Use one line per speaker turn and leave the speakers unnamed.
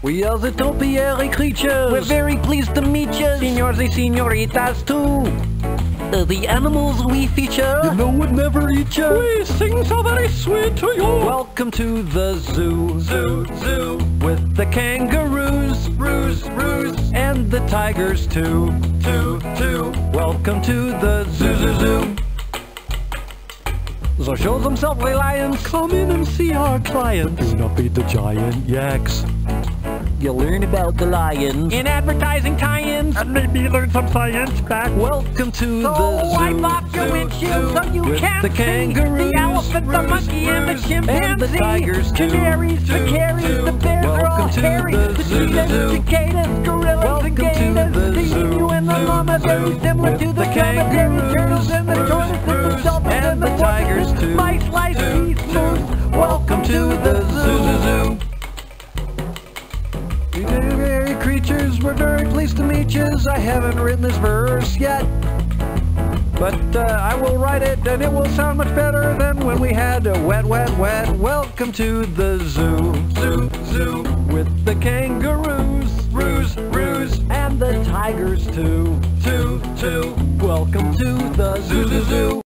We are the topiary creatures.
We're very pleased to meet you,
Senors and senoritas too.
The animals we feature,
You know would never eat you.
We sing so very sweet to you.
Welcome to the zoo.
Zoo, zoo,
With the kangaroos, and the tigers too. Welcome to the zoo. So show them self-play lions.
come in and see our client.
Do not be the giant yaks.
you'll learn about the lions.
In advertising tie-ins.
And maybe learn some science back.
Welcome to the
So wipe
zoo.
off your windshield so you
With
can't
the
see
kangaroos,
the elephant, the monkey, and the chimpanzee.
and the tigers too.
Canaries, the carries, the bears are all
Welcome to
hairy.
the
The
zoo.
cheetahs, cicadas, gorillas,
Welcome
and
to
gators.
the
The
zoo.
emu and the llama, very similar
With
to the
the
cemetery
kangaroos,
turtles and the tortoise and the dolphins
and
and the
the tigers
porpoises.
too.
Mice, lice, geese, moose.
Welcome to the zoo. You very creatures, we're very pleased to meet you. I haven't written this verse yet, but I will write it and it will sound much better than when we had a wet. Welcome to the zoo. With the kangaroos, and the tigers too. Welcome to the zoo.